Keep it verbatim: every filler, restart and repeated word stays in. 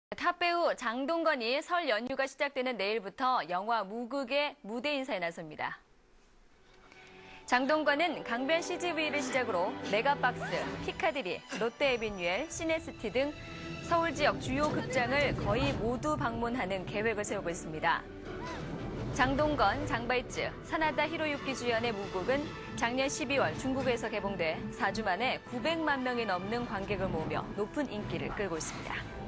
탑배우 장동건이 설 연휴가 시작되는 내일부터 영화 무극의 무대 인사에 나섭니다. 장동건은 강변 씨지비를 시작으로 메가박스, 피카디리, 롯데에비뉴엘, 시네스티 등 서울 지역 주요 극장을 거의 모두 방문하는 계획을 세우고 있습니다. 장동건, 장발즈, 사나다 히로유키 주연의 무극은 작년 십이월 중국에서 개봉돼 사 주 만에 구백만 명이 넘는 관객을 모으며 높은 인기를 끌고 있습니다.